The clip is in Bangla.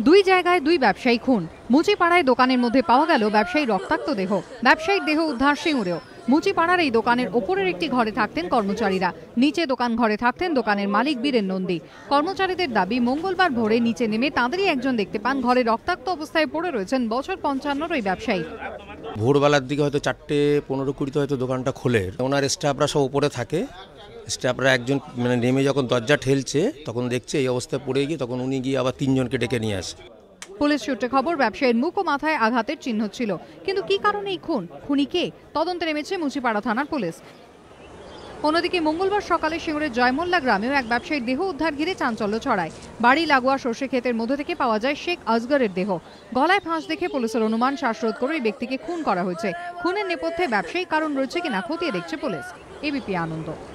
দুই জায়গায় দুই ব্যবসায়ী খুন। মুচিপাড়ায় দোকানের মধ্যে পাওয়া গেল ব্যবসায়ী রক্তাক্ত দেহ। ব্যবসায়ীর দেহ উদ্ধার সিঙ্গুরেও। মুচিপাড়ার এই দোকানের ওপরের একটি ঘরে থাকতেন কর্মচারীরা, নিচে দোকান ঘরে থাকতেন দোকানের মালিক বীরেন নন্দী। কর্মচারীদের দাবি, মঙ্গলবার ভোরে নিচে নেমে তাঁদেরই একজন দেখতে পান ঘরে রক্তাক্ত অবস্থায় পড়ে রয়েছেন বছর 55 ওই ব্যবসায়ী। ভোরবেলার দিকে হয়তো 4:15-20 হয়তো দোকানটা খোলে। ওনার স্টাফরা সব উপরে থাকে। স্টাফরা একজন নেমে যখন দরজা ঠেলছে তখন দেখছে এই অবস্থায় পড়ে গিয়ে তখন উনি গিয়ে আবার 3 জনকে ডেকে নিয়ে আসে। পুলিশ সূত্রে খবর, ব্যবসায়ীর মুখ ও মাথায় আঘাতের চিহ্ন ছিল, কিন্তু কি কারণে এই খুন, খুনি কে, তদন্তে নেমেছে মুচিপাড়া থানার পুলিশ। অন্যদিকে মঙ্গলবার সকালে সিঙ্গুরের জয়মোল্লা গ্রামেও এক ব্যবসায়ীর দেহ উদ্ধার ঘিরে চাঞ্চল্য ছড়ায়। বাড়ি লাগোয়া সর্ষে ক্ষেতের মধ্যে থেকে পাওয়া যায় শেখ আসগরের দেহ। গলায় ফাঁস দেখে পুলিশের অনুমান শ্বাসরোধ করে ওই ব্যক্তিকে খুন করা হয়েছে। খুনের নেপথ্যে ব্যবসায়িক কারণ রয়েছে কিনা খতিয়ে দেখছে পুলিশ। এবিপি আনন্দ।